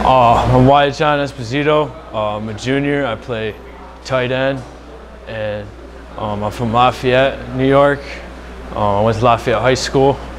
I'm Wyatt Esposito. I'm a junior. I play tight end, and I'm from Lafayette, New York. I went to Lafayette High School.